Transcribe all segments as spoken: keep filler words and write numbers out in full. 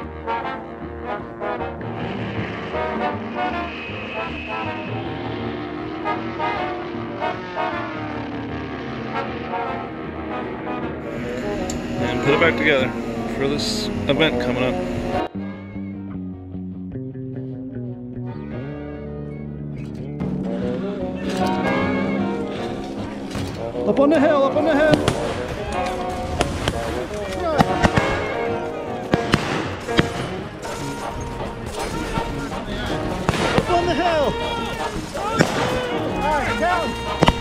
And put it back together for this event coming up. Up on the hill, up on the hill. Up on the hill. All right, down.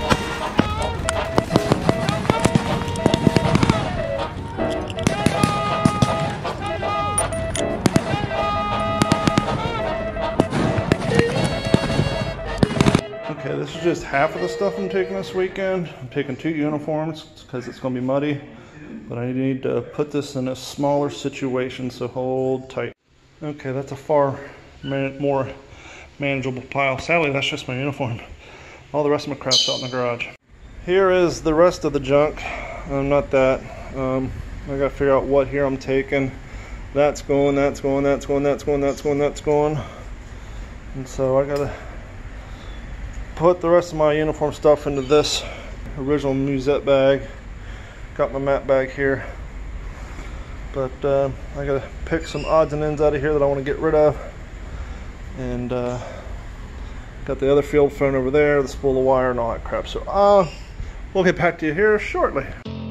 Okay, this is just half of the stuff I'm taking this weekend. I'm taking two uniforms because it's going to be muddy, but I need to put this in a smaller situation, so hold tight. Okay, that's a far man more manageable pile. Sadly, that's just my uniform. All the rest of my crap's out in the garage. Here is the rest of the junk. Um, not that. Um, I got to figure out what here I'm taking. That's going, that's going, that's going, that's going, that's going, that's going. And so I got to put the rest of my uniform stuff into this original musette bag. Got my mat bag here, but uh, I gotta pick some odds and ends out of here that I want to get rid of, and uh, got the other field phone over there, the spool of wire and all that crap. So uh, we'll get back to you here shortly.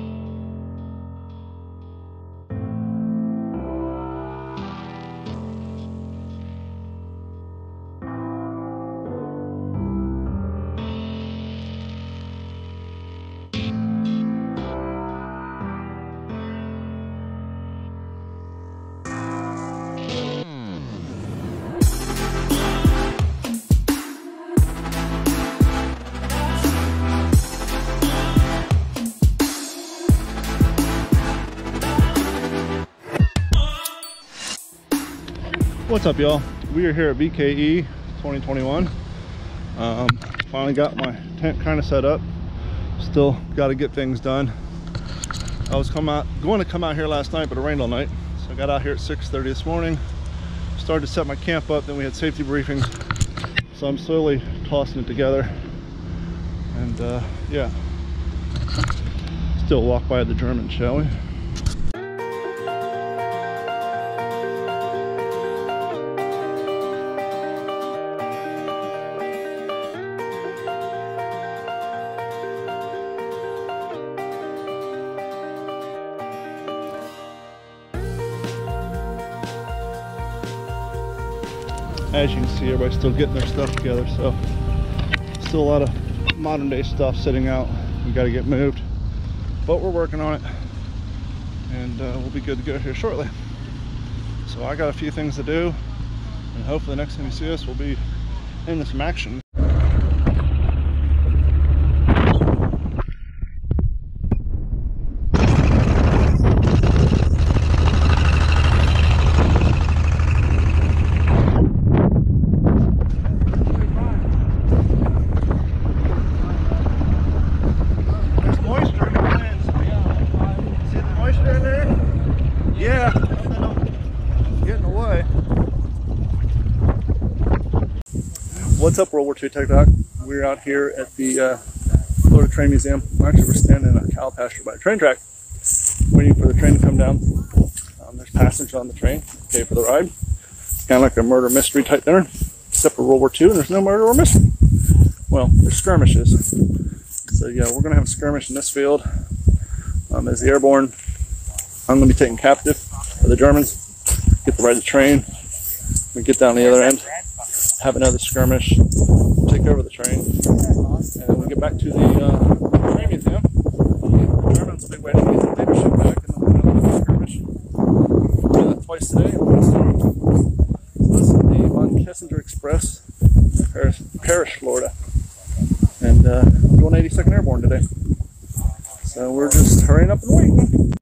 What's up, y'all? We are here at V K E twenty twenty-one. Um, finally got my tent kind of set up. Still got to get things done. I was come out, going to come out here last night, but it rained all night. So I got out here at six thirty this morning. Started to set my camp up, then we had safety briefings. So I'm slowly tossing it together. And uh, yeah, still walk by the German, shall we? As you can see, everybody's still getting their stuff together, so still a lot of modern day stuff sitting out. We got to get moved, but we're working on it, and uh, we'll be good to go here shortly. So I got a few things to do, and hopefully the next time you see us, we'll be in some action. What's up, World War Two Tech Doc? We're out here at the uh, Florida Train Museum. Actually, we're standing in a cow pasture by a train track, waiting for the train to come down. Um, there's passengers on the train, pay for the ride. Kind of like a murder mystery type dinner, except for World War Two, and there's no murder or mystery. Well, there's skirmishes. So yeah, we're going to have a skirmish in this field. Um, as the airborne, I'm going to be taken captive by the Germans, get to ride the train, and get down the other end, have another skirmish, take over the train, and then we get back to the uh, train museum. The Germans will be waiting to get the leadership back, and then we're going to have another skirmish. We'll do that twice today. We're going to start. So this is the Von Kessinger Express, Paris, Paris, Florida, and uh, I'm doing eighty-second Airborne today. So we're just hurrying up and waiting.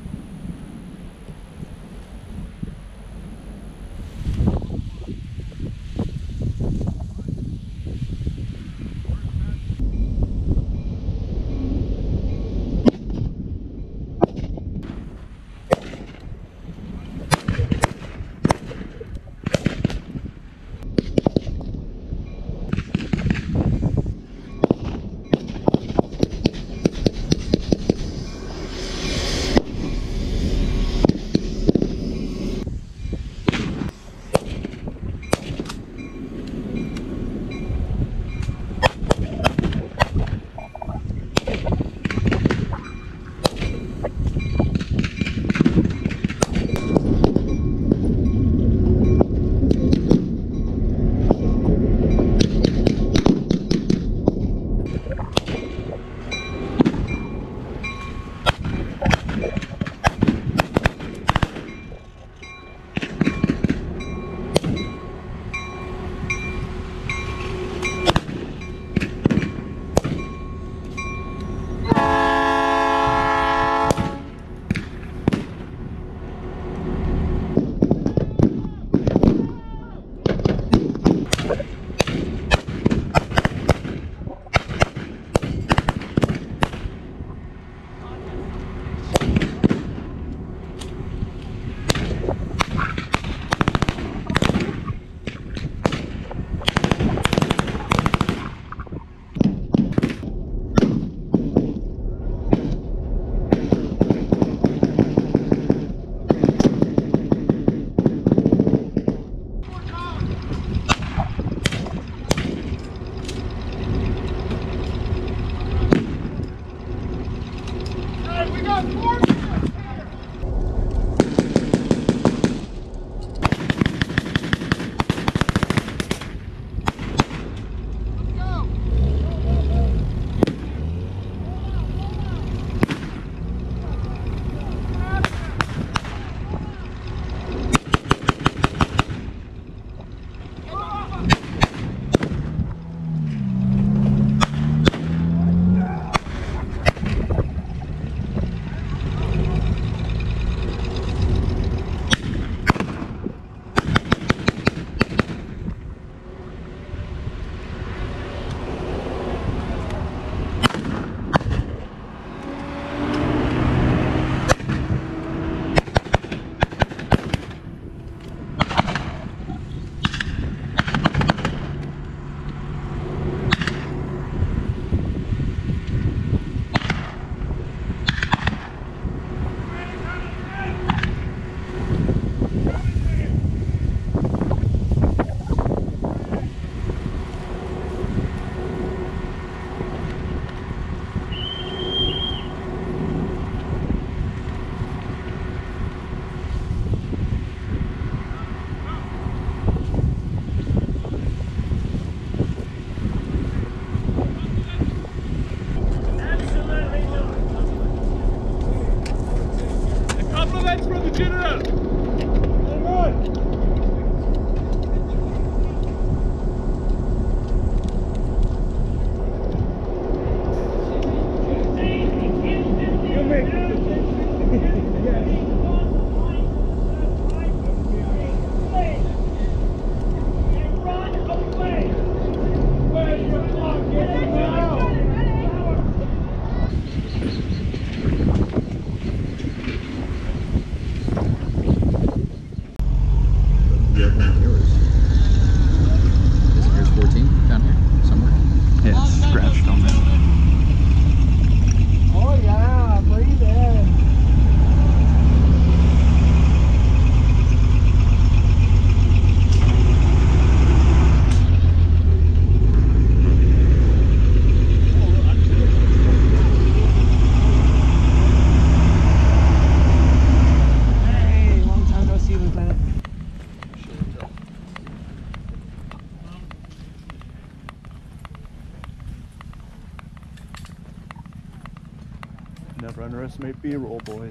Never underestimate B-roll, boys.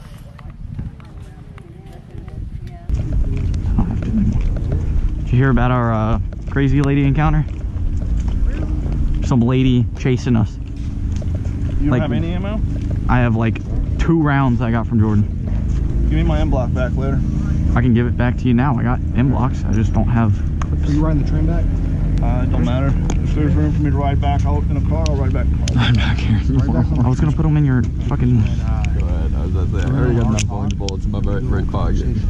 Did you hear about our uh, crazy lady encounter? Some lady chasing us. You don't like, have any ammo? I have like two rounds I got from Jordan. Give me my M-block back later. I can give it back to you now. I got M-blocks. I just don't have... Are you riding the train back? Uh, it don't matter. If there's room for me to ride back out in a car, I'll ride back in a car. I'm back here. I was gonna put them in your fucking... Go ahead. I was about to say, I already got enough orange bullets in my right, right pocket. And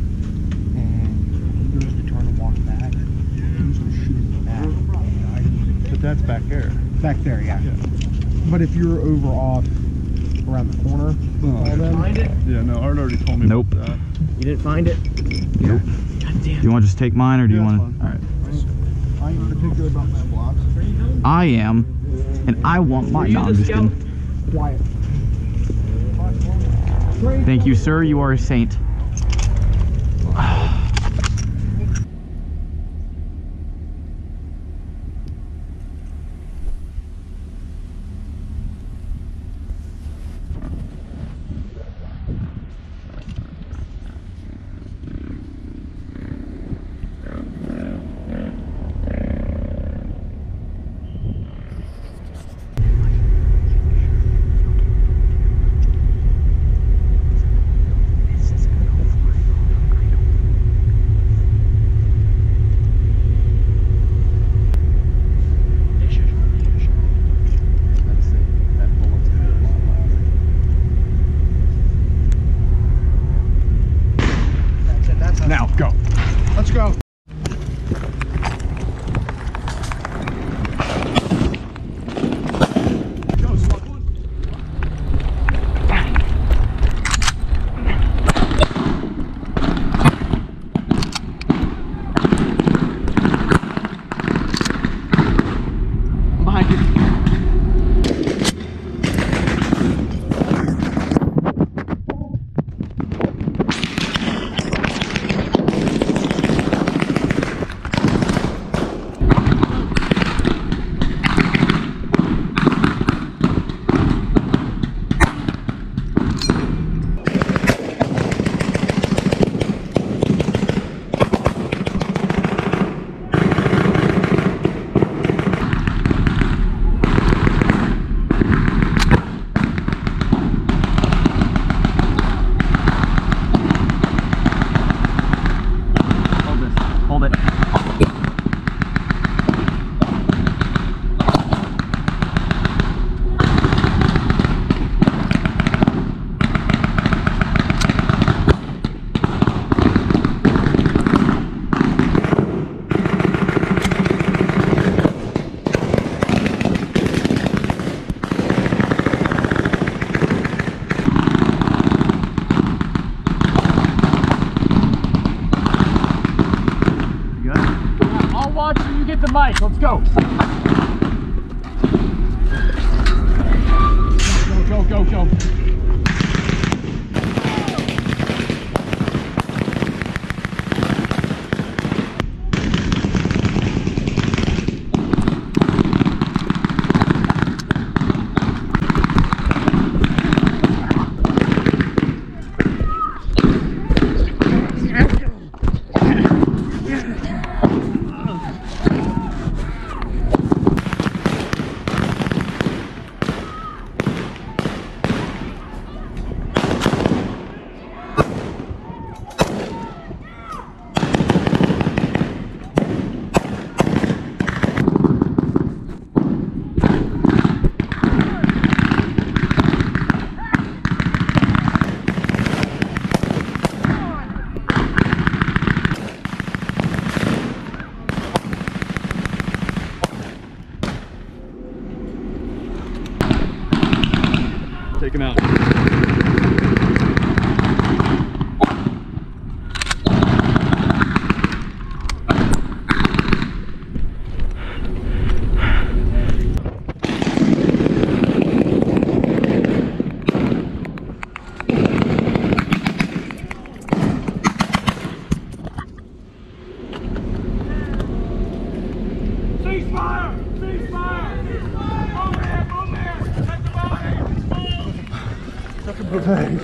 he goes to turn and walk back. He's going to shoot back. But that's back there. Back there, yeah. Yeah. But if you're over off around the corner, Oh, all them, Find it? yeah, no, Art already told me Nope. about that. You didn't find it? Nope. God damn. You want to just take mine, or do you Yeah, want to... that's All right. I ain't particular about my blocks. I am, and I want mine. No, I'm just kidding. Quiet. Thank you, sir. You are a saint. Now, go. Let's go. Behind you. the mic. Let's go. Go, go, go, go. Take him out. Ceasefire! Ceasefire! Over here! Over here! Take the body!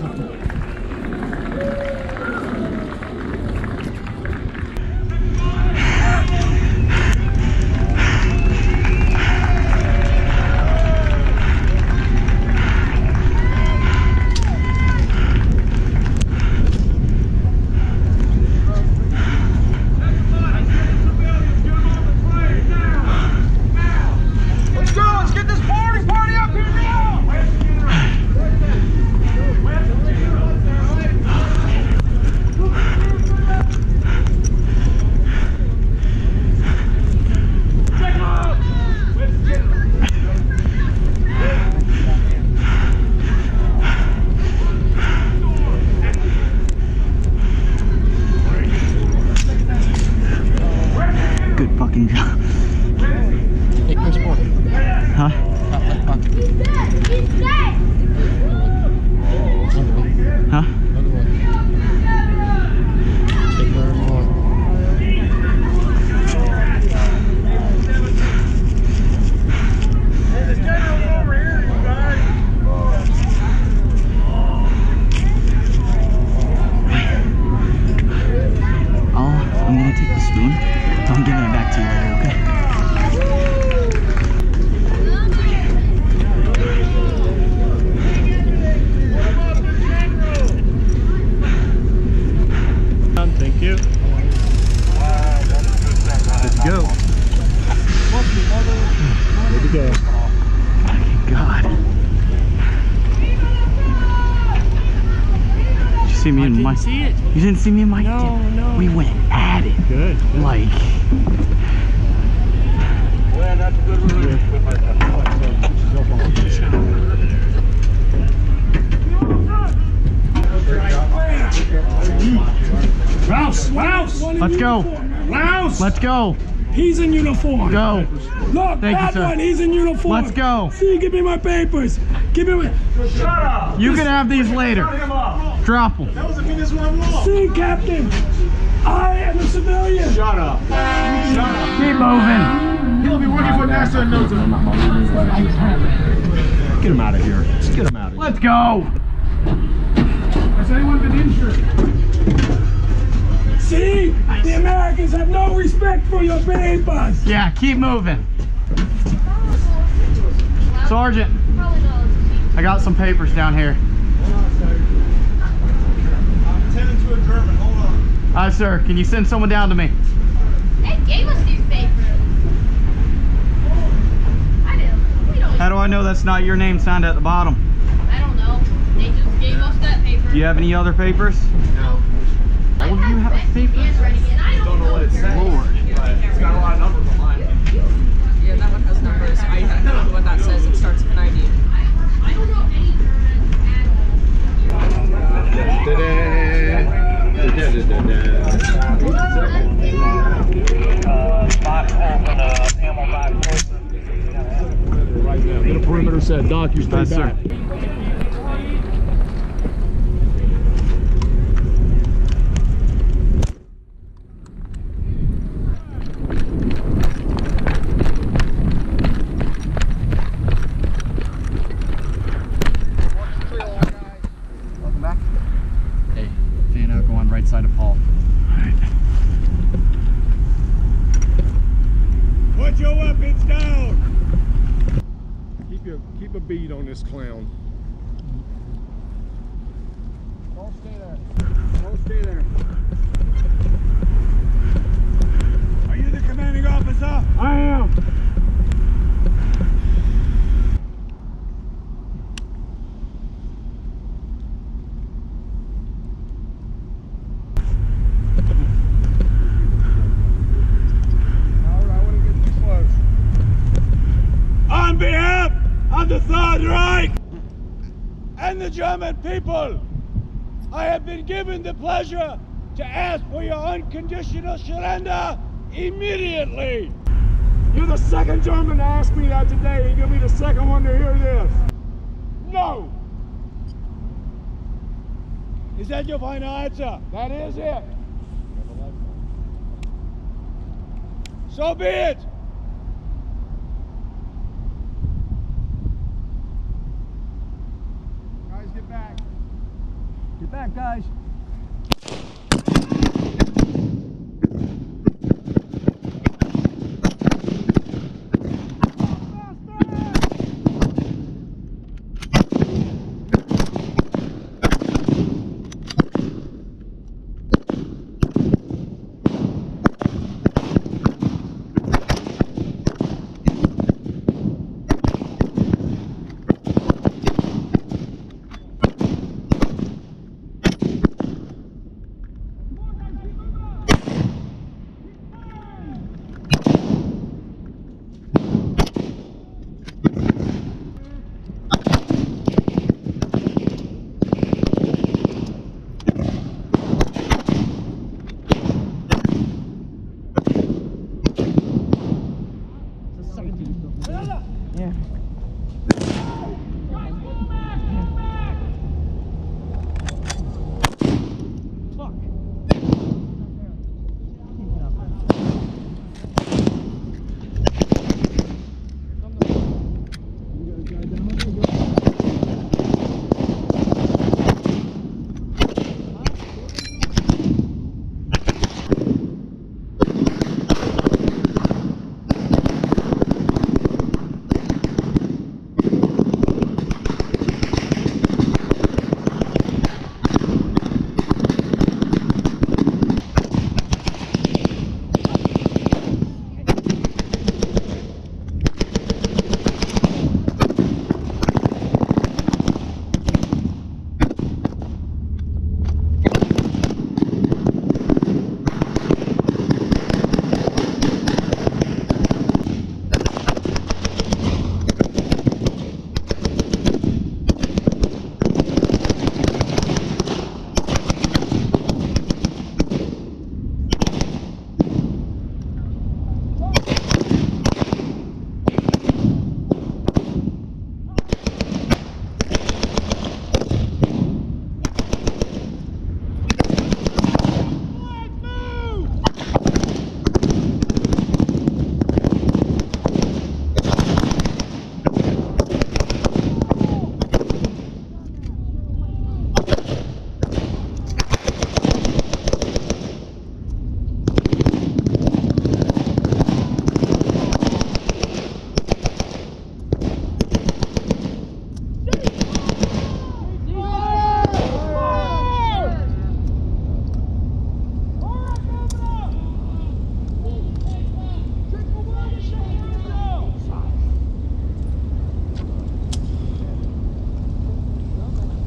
See me and Mike. See it? You didn't see me and Mike? No, did? no. We went at it. Good. good. Like. Well, that's a good route. Rouse! Rouse! Let's go. Rouse! Let's go. He's in uniform. Go. Look, Thank that you, sir. one, he's in uniform. Let's go. See, give me my papers. Give me my... Shut up! You can have these later. Drop them. That was the biggest one wrong. See, Captain, I am a civilian. Shut up. Shut up. Keep moving. He'll be working for NASA in no time. Get him out of here. Just get him out of here. Let's go. Has anyone been injured? See, the Americans have no respect for your papers. Yeah, keep moving. Sergeant, I got some papers down here. I'm tending to a German. Hold on. All right, sir. Can you send someone down to me? They gave us these papers. I did. We don't. How do I know that's not your name signed at the bottom? I don't know. They just gave us that paper. Do you have any other papers? No. All of you have papers? And writing it. I don't know what it says. Lord. But it's got a lot of numbers on mine. Yeah, that one has numbers. I, I don't know what that says. It starts with an I D. I don't know any German at all. Uh, spot. Right now. Get a perimeter set. Doc, you stay Yes, sir. back. Welcome back. Hey, Fano, go on right side of Paul. Put your weapons down! Keep your keep a bead on this clown. Don't stay there. Don't stay there. Are you the commanding officer? I am. On behalf of the Third Reich and the German people, I have been given the pleasure to ask for your unconditional surrender immediately. You're the second German to ask me that today, and you'll be the second one to hear this. No! Is that your final answer? That is it. So be it. Guys, get back. Get back, guys.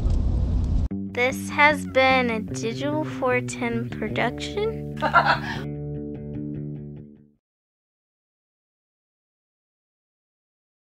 This has been a Digital Fourten production.